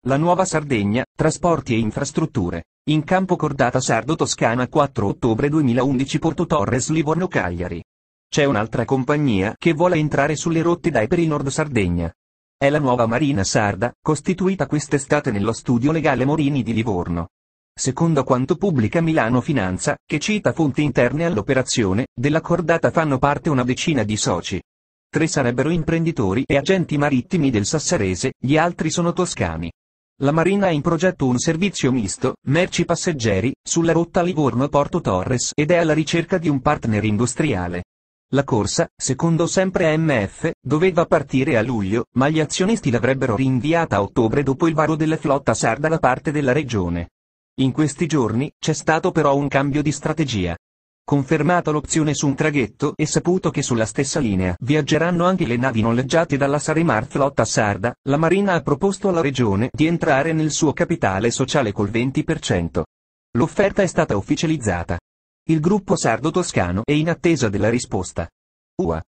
La Nuova Sardegna, trasporti e infrastrutture. In campo cordata Sardo-Toscana 4 ottobre 2011 Porto Torres Livorno-Cagliari. C'è un'altra compagnia che vuole entrare sulle rotte dai per il Nord Sardegna. È la Nuova Marina Sarda, costituita quest'estate nello studio legale Morini di Livorno. Secondo quanto pubblica Milano Finanza, che cita fonti interne all'operazione, della cordata fanno parte una decina di soci. 3 sarebbero imprenditori e agenti marittimi del Sassarese, gli altri sono toscani. La Marina ha in progetto un servizio misto, merci passeggeri, sulla rotta Livorno-Porto Torres ed è alla ricerca di un partner industriale. La corsa, secondo sempre AMF, doveva partire a luglio, ma gli azionisti l'avrebbero rinviata a ottobre dopo il varo della flotta sarda da parte della regione. In questi giorni, c'è stato però un cambio di strategia. Confermata l'opzione su un traghetto e saputo che sulla stessa linea viaggeranno anche le navi noleggiate dalla Sarimar Flotta Sarda, la Marina ha proposto alla regione di entrare nel suo capitale sociale col 20%. L'offerta è stata ufficializzata. Il gruppo sardo-toscano è in attesa della risposta. UA.